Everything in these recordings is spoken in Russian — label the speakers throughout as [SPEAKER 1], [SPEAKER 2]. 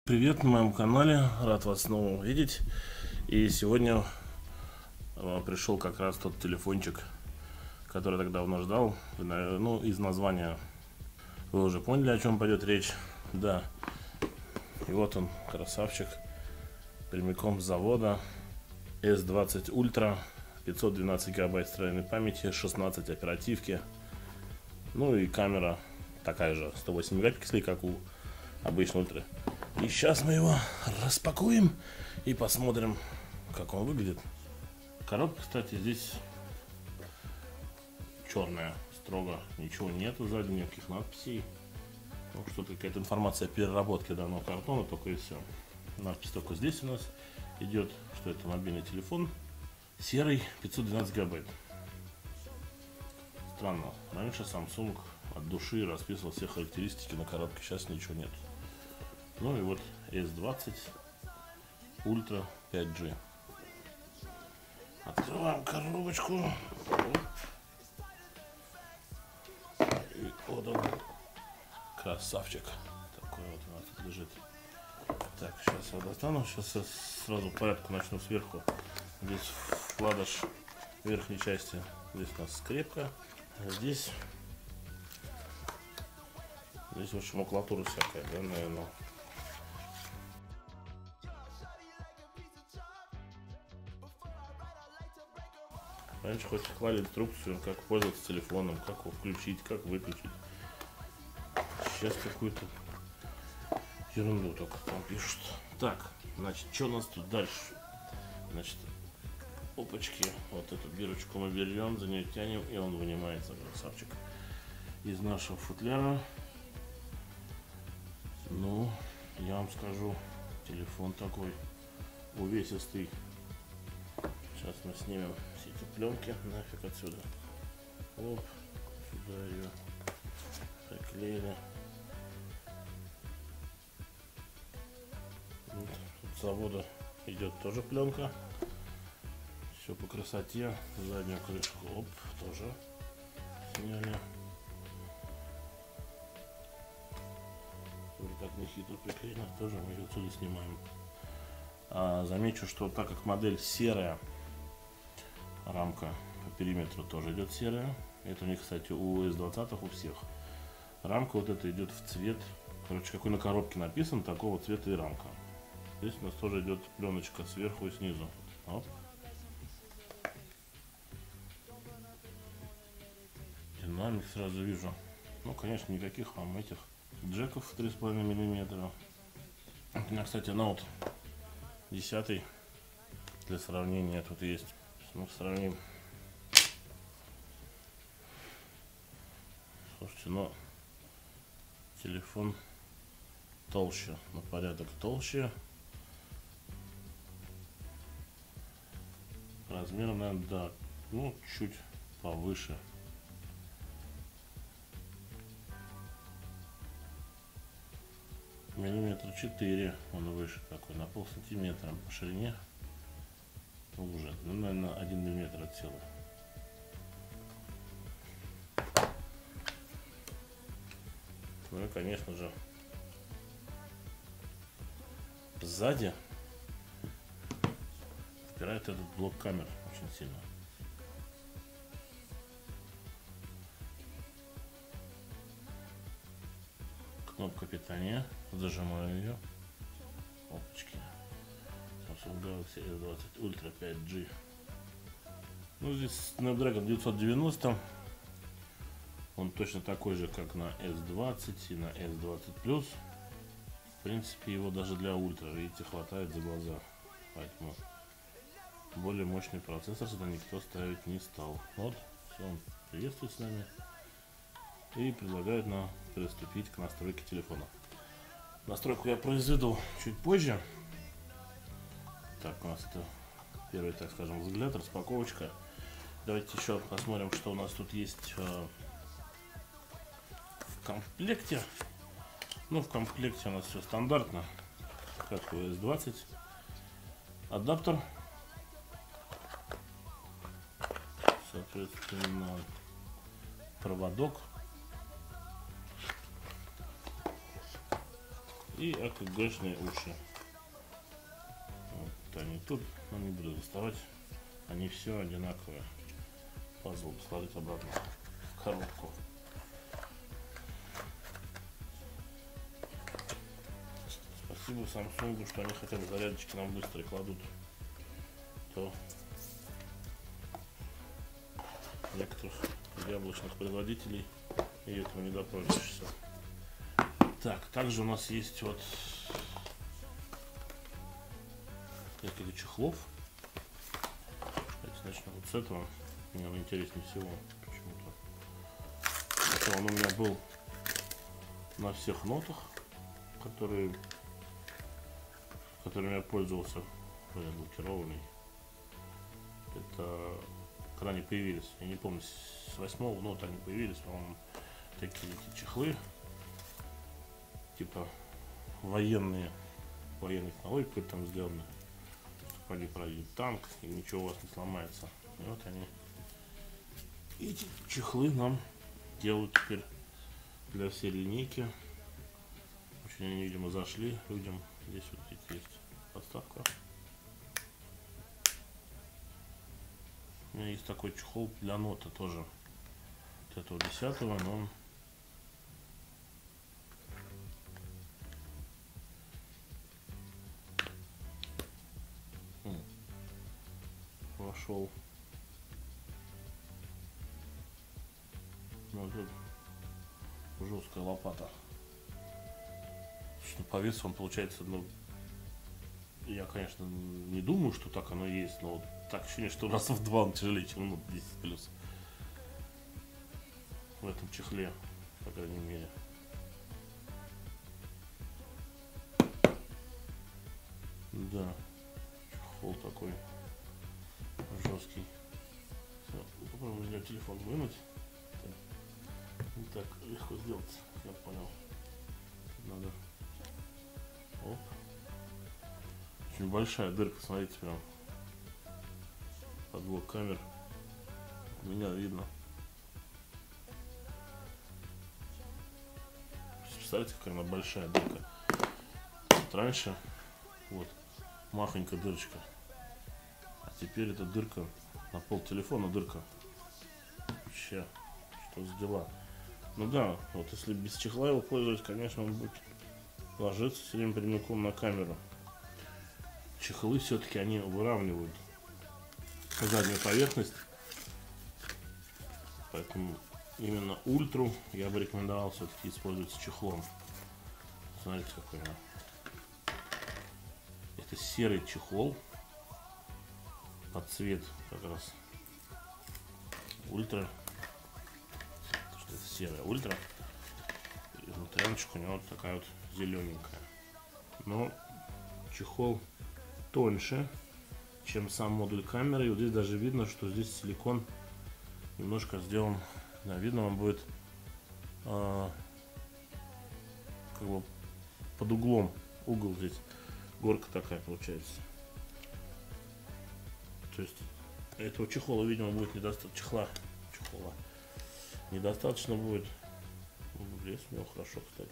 [SPEAKER 1] Привет на моем канале, рад вас снова увидеть. И сегодня пришел как раз тот телефончик, который я так давно ждал. Ну, из названия вы уже поняли, о чем пойдет речь. Да, и вот он, красавчик, прямиком с завода. S20 Ultra, 512 гигабайт встроенной памяти, 16 оперативки. Ну и камера такая же, 108 мегапикселей, как у обычной Ультра. И сейчас мы его распакуем и посмотрим, как он выглядит. Коробка, кстати, здесь черная, строго, ничего нету сзади, никаких надписей. Ну, что-то какая-то информация о переработке данного картона, только и все. Надпись только здесь у нас идет, что это мобильный телефон, серый, 512 гигабайт. Странно, раньше Samsung от души расписывал все характеристики на коробке, сейчас ничего нет. Ну и вот S20 Ultra 5G. Открываем коробочку. И вот он, красавчик. Такой вот у нас тут лежит. Так, сейчас я достану. Сейчас я сразу по порядку начну сверху. Здесь вкладыш верхней части. Здесь у нас скрепка. А здесь в общем, макулатура всякая, да, наверное. Раньше хоть клали инструкцию, как пользоваться телефоном, как его включить, как выключить. Сейчас какую-то ерунду только там пишут. Так, значит, что у нас тут дальше? Значит, опачки, вот эту бирочку мы берем, за нее тянем, и он вынимается, красавчик, из нашего футляра. Ну, я вам скажу, телефон такой увесистый. Сейчас мы снимем все эти пленки нафиг отсюда. Оп, сюда ее приклеили. Вот, с завода идет тоже пленка. Все по красоте. Заднюю крышку, оп, тоже сняли. Вроде как нехитро приклеено, тоже мы ее отсюда снимаем. Замечу, что так как модель серая, рамка по периметру тоже идет серая. Это у них, кстати, у S20 у всех. Рамка вот эта идет в цвет, короче, какой на коробке написан, такого цвета и рамка. Здесь у нас тоже идет пленочка сверху и снизу. Оп. Динамик сразу вижу. Ну, конечно, никаких вам этих джеков 3,5 мм. У меня, кстати, Note 10 для сравнения тут есть. Ну, сравним. Слушайте, но телефон толще, на порядок толще. Размером, наверное, да, ну, чуть повыше. Миллиметра 4 он выше такой, на полсантиметра по ширине. Уже, ну, наверное, 1 миллиметр от тела. Ну и, конечно же, сзади впирает этот блок камер очень сильно. Кнопка питания, зажимаю ее. Опачки. Samsung Galaxy S20 Ultra 5G. Ну, здесь Snapdragon 990. Он точно такой же, как на S20 и на S20 Plus. В принципе, его даже для Ultra, видите, хватает за глаза. Поэтому более мощный процессор сюда никто ставить не стал. Вот, все, он приветствует с нами и предлагает нам приступить к настройке телефона. Настройку я произведу чуть позже. Так, у нас это первый, так скажем, взгляд, распаковочка. Давайте еще посмотрим, что у нас тут есть в комплекте. Ну, в комплекте у нас все стандартно, как у S20. Адаптер, соответственно, проводок, и АКГшные уши. Вот они тут, но не буду доставать. Они все одинаковые. Пазл сложить обратно в коробку. Спасибо Samsung, что они хотя бы зарядочки нам быстро кладут. То некоторых яблочных производителей и этого не допросишься. Так, также у нас есть вот несколько чехлов. Давайте начнем вот с этого. Мне он интереснее всего почему-то. Он у меня был на всех нотах, которыми я пользовался, блокированный. Это когда они появились, я не помню, с 8-го нота они появились, по-моему, такие чехлы, типа военные технологии какой-то там сделаны. Пойди пройдет танк, и ничего у вас не сломается. И вот они, эти чехлы нам делают теперь для всей линейки. Очень они, видимо, зашли людям. Здесь вот есть подставка. У меня есть такой чехол для нота тоже. Вот этого 10-го, но он вошел. Ну, тут жесткая лопата. По весу он получается, ну, я, конечно, не думаю, что так оно и есть, но вот так ощущение, что раз в 2 он тяжелее, чем ну, 10 плюс. В этом чехле, по крайней мере. Да, чехол такой жесткий. Все, попробуем из него телефон вынуть. Не так легко сделать, я понял. Надо. Оп. Очень большая дырка, смотрите, прям под блок камер. Меня видно. Представляете, какая она большая дырка. Вот раньше вот махонькая дырочка, а теперь эта дырка на пол телефона дырка. Вообще, что за дела? Ну да, вот если без чехла его пользовать, конечно, он будет ложиться все время прямиком на камеру. Чехлы все-таки они выравнивают заднюю поверхность, поэтому именно ультру я бы рекомендовал все-таки использовать с чехлом. Смотрите, какой он. Это серый чехол под цвет как раз ультра. Что это серая ультра. И внутряночка у него вот такая вот зелененькая. Но чехол тоньше, чем сам модуль камеры. И вот здесь даже видно, что здесь силикон немножко сделан. Да, видно вам будет как бы под углом. Угол здесь. Горка такая получается. То есть этого чехола, видимо, будет недостаточно. Чехола недостаточно будет. Здесь у него хорошо, кстати.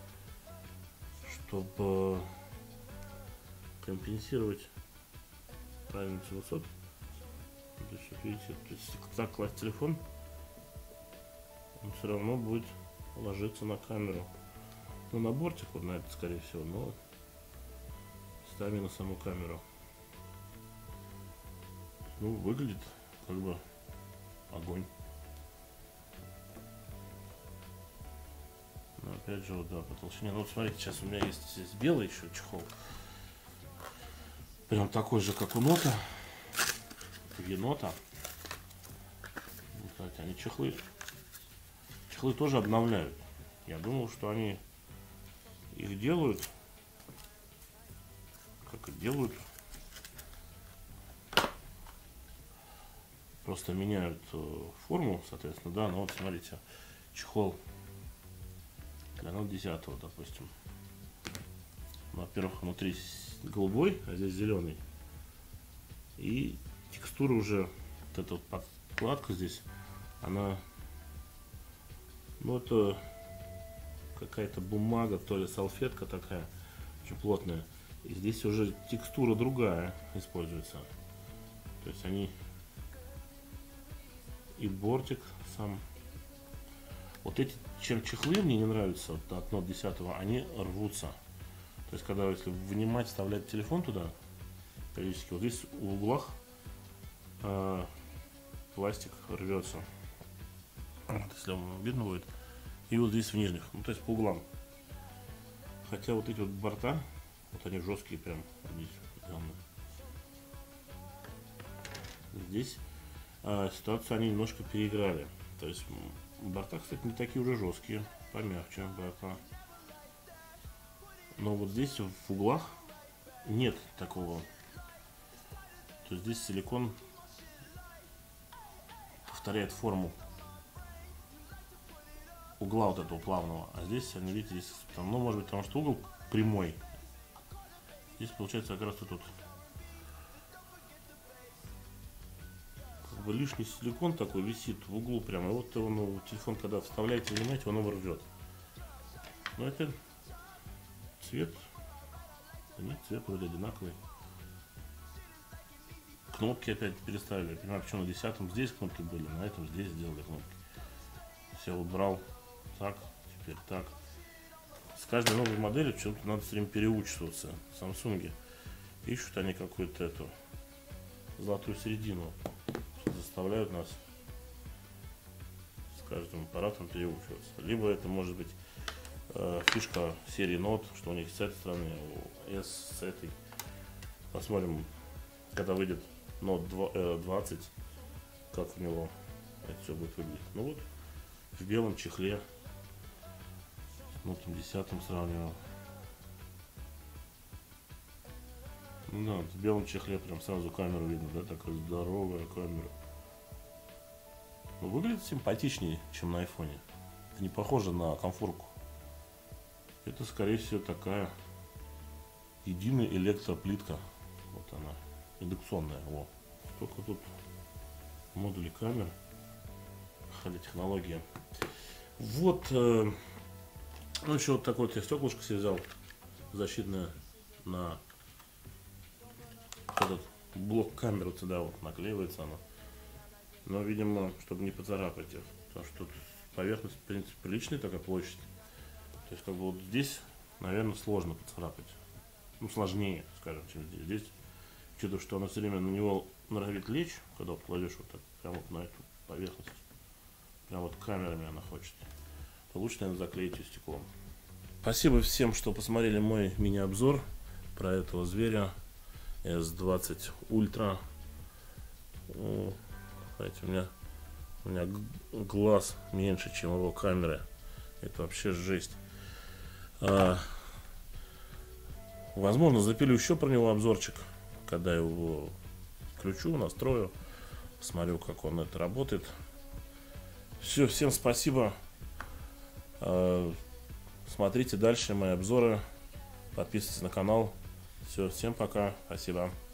[SPEAKER 1] Чтобы компенсировать правильность высот. То есть, видите, то есть, если так класть телефон, он все равно будет ложиться на камеру. Ну, на бортик, вот на это, скорее всего, но ставим на саму камеру. Ну, выглядит как бы огонь. Но опять же, вот, да, по толщине. Ну, вот смотрите, сейчас у меня есть здесь белый еще чехол. Прям такой же, как у нота. Енота. Кстати, они чехлы тоже обновляют. Я думал, что они их делают. Как их делают? Просто меняют форму, соответственно, да. Но вот смотрите, чехол для Note 10, допустим. Во-первых, внутри голубой, а здесь зеленый. И текстура уже, вот эта вот подкладка здесь, она, ну, это какая-то бумага, то ли салфетка такая, очень плотная. И здесь уже текстура другая используется. То есть они и бортик сам. Вот эти, чем чехлы мне не нравятся вот, от Note 10, они рвутся. То есть когда, если вынимать, вставлять телефон туда, периодически, вот здесь в углах пластик рвется. Вот, если вам видно будет. И вот здесь в нижних, ну то есть по углам. Хотя вот эти вот борта, вот они жесткие прям. Здесь ситуацию они немножко переиграли. То есть борта, кстати, не такие уже жесткие, помягче борта. Но вот здесь в углах нет такого. То есть здесь силикон повторяет форму угла вот этого плавного, а здесь, они, видите, здесь, там, ну, может быть, потому что угол прямой. Здесь получается как раз тут как бы лишний силикон такой висит в углу прямо. И вот его, ну, телефон, когда вставляете, вынимаете, он его рвет. Но это цвет, нет, цвет вроде одинаковый. Кнопки опять переставили. Я понимаю, почему на 10-м здесь кнопки были, на этом здесь сделали кнопки. Все убрал так, теперь так. С каждой новой моделью почему-то надо все время переучиваться. В Samsung ищут они какую-то эту золотую середину. Заставляют нас с каждым аппаратом переучиваться. Либо это может быть фишка серии Note, что у них с этой стороны, у S с этой. Посмотрим, когда выйдет Note 20, как у него это все будет выглядеть. Ну вот, в белом чехле, с Note 10 сравнивал. Ну да, в белом чехле прям сразу камеру видно, да, такая здоровая камера. Ну, выглядит симпатичнее, чем на айфоне. Это не похоже на комфорку. Это, скорее всего, такая единая электроплитка. Вот она, индукционная. Во. Только тут модули камер, технология. Вот, ну еще вот такое вот я стеклышко себе взял, защитное, на этот блок камеры сюда вот наклеивается оно. Но, видимо, чтобы не поцарапать их, потому что тут поверхность, в принципе, приличная такая площадь. То есть, как бы вот здесь, наверное, сложно поцарапать. Ну, сложнее, скажем, чем здесь. Здесь, что-то, что она все время на него норовит лечь, когда вот кладешь вот так, прямо вот на эту поверхность. Прям вот камерами она хочет. То лучше, наверное, заклеить ее стеклом. Спасибо всем, что посмотрели мой мини-обзор про этого зверя S20 Ultra. Знаете, у меня глаз меньше, чем его камеры. Это вообще жесть. Возможно, запилю еще про него обзорчик, когда я его включу, настрою, посмотрю, как он это работает. Все, всем спасибо. Смотрите дальше мои обзоры, подписывайтесь на канал. Все, всем пока, спасибо.